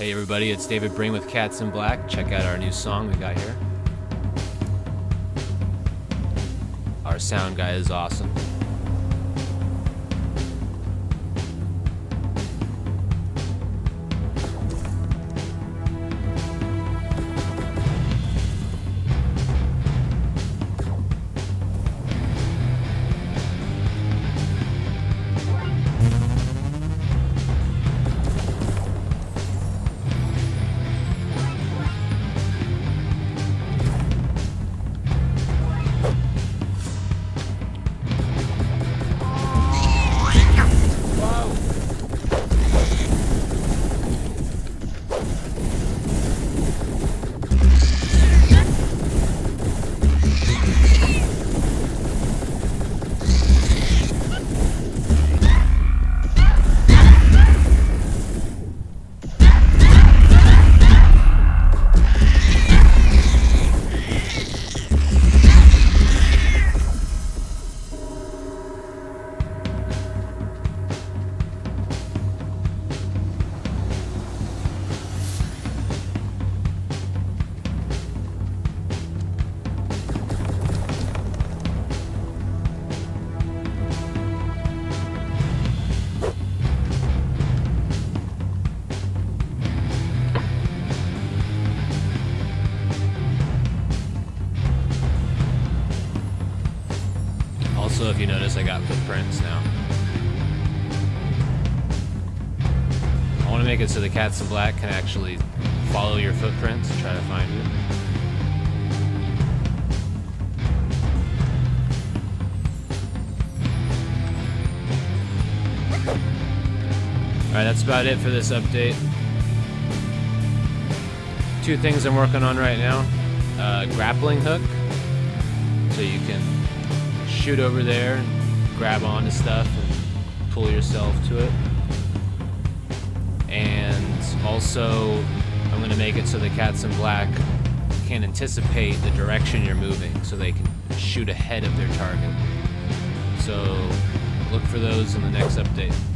Hey everybody, it's David Bring with Cats in Black. Check out our new song we got here. Our sound guy is awesome. Also, if you notice, I got footprints now. I want to make it so the Cats in Black can actually follow your footprints and try to find you. Alright, that's about it for this update. Two things I'm working on right now. Grappling hook, so you can shoot over there and grab onto stuff and pull yourself to it. And also, I'm going to make it so the Cats in Black can anticipate the direction you're moving, so they can shoot ahead of their target. So look for those in the next update.